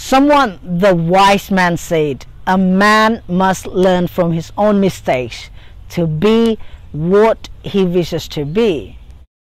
Someone, the wise man said, a man must learn from his own mistakes to be what he wishes to be.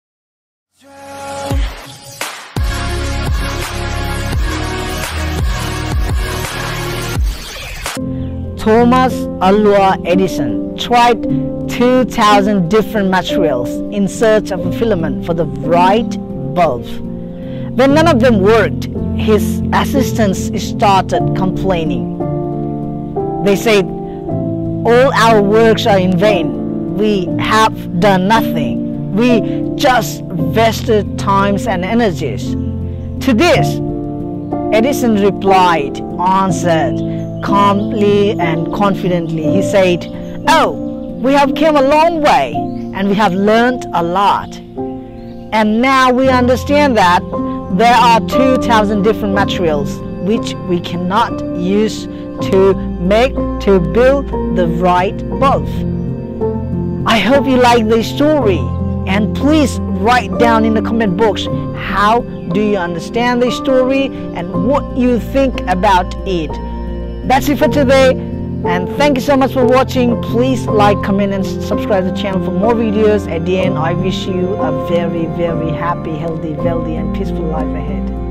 Thomas Alva Edison tried 2,000 different materials in search of a filament for the right bulb. When none of them worked, his assistants started complaining. They said, "All our works are in vain. We have done nothing. We just wasted times and energies." To this, Edison answered calmly and confidently. He said, "Oh, we have come a long way and we have learned a lot. And now we understand that there are 2,000 different materials which we cannot use to build the right bulb." I hope you like this story, and please write down in the comment box how do you understand this story and what you think about it. That's it for today, and thank you so much for watching. Please like, comment and subscribe to the channel for more videos. At the end, I wish you a very, very happy, healthy, wealthy and peaceful life ahead.